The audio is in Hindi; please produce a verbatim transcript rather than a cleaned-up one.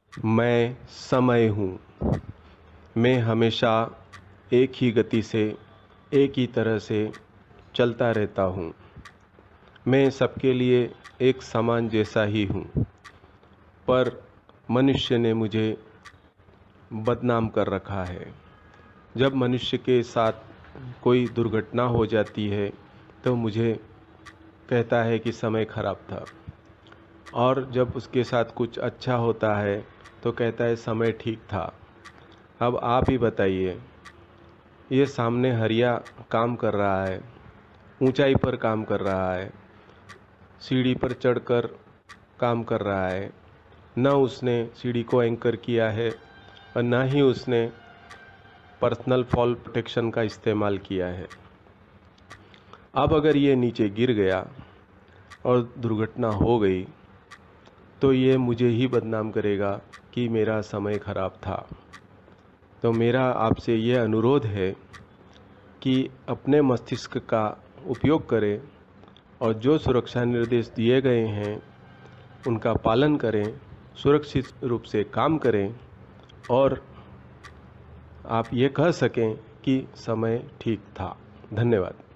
मैं समय हूँ। मैं हमेशा एक ही गति से, एक ही तरह से चलता रहता हूँ। मैं सबके लिए एक समान जैसा ही हूँ, पर मनुष्य ने मुझे बदनाम कर रखा है। जब मनुष्य के साथ कोई दुर्घटना हो जाती है तो मुझे कहता है कि समय खराब था, और जब उसके साथ कुछ अच्छा होता है तो कहता है समय ठीक था। अब आप ही बताइए, ये सामने हरिया काम कर रहा है, ऊंचाई पर काम कर रहा है, सीढ़ी पर चढ़कर काम कर रहा है, न उसने सीढ़ी को एंकर किया है और न ही उसने पर्सनल फॉल प्रोटेक्शन का इस्तेमाल किया है। अब अगर ये नीचे गिर गया और दुर्घटना हो गई तो ये मुझे ही बदनाम करेगा कि मेरा समय खराब था। तो मेरा आपसे ये अनुरोध है कि अपने मस्तिष्क का उपयोग करें और जो सुरक्षा निर्देश दिए गए हैं उनका पालन करें, सुरक्षित रूप से काम करें और आप ये कह सकें कि समय ठीक था। धन्यवाद।